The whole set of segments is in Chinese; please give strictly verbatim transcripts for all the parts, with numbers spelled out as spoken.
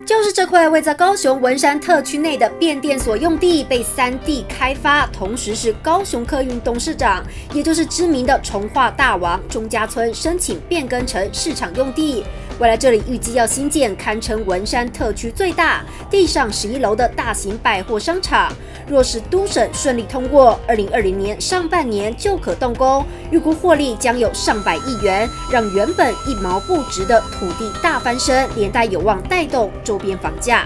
就是这块位在高雄文山特区内的变电所用地被三地开发，同时是高雄客运董事长，也就是知名的重化大王钟家村申请变更成市场用地。未来这里预计要新建堪称文山特区最大、地上十一楼的大型百货商场。若是都审顺利通过，二零二零年上半年就可动工，预估获利将有上百亿元，让原本一毛不值的土地大翻身，连带有望带动周边房价。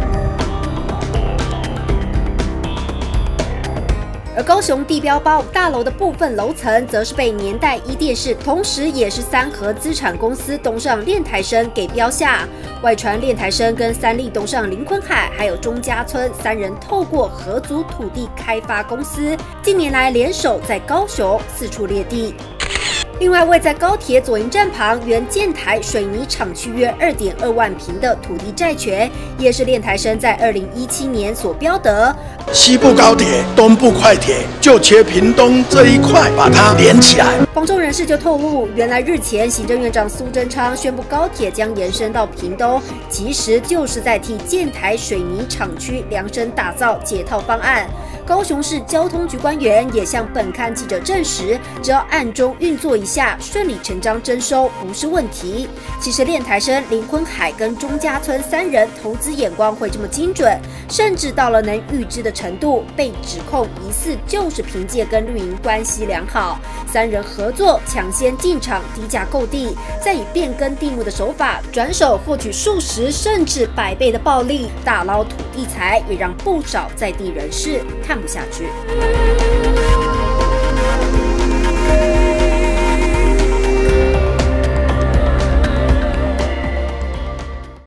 而高雄地标包大楼的部分楼层，则是被年代一电视，同时也是三和资产公司董事长练台生给标下。外传练台生跟三立董事长林坤海还有钟家村三人，透过合组土地开发公司，近年来联手在高雄四处列地。另外，位在高铁左营站旁原建台水泥厂区约 二点二万坪的土地债权，也是练台生在二零一七年所标得。 西部高铁、东部快铁就缺屏东这一块，把它连起来。 房仲人士就透露，原来日前行政院长苏贞昌宣布高铁将延伸到屏东，其实就是在替建台水泥厂区量身打造解套方案。高雄市交通局官员也向本刊记者证实，只要暗中运作一下，顺理成章征收不是问题。其实练台生、林坤海跟钟家村三人投资眼光会这么精准，甚至到了能预知的程度，被指控疑似就是凭借跟绿营关系良好，三人合作抢先进场低价购地，再以变更地目的手法转手获取数十甚至百倍的暴利，大捞土地财，也让不少在地人士看不下去。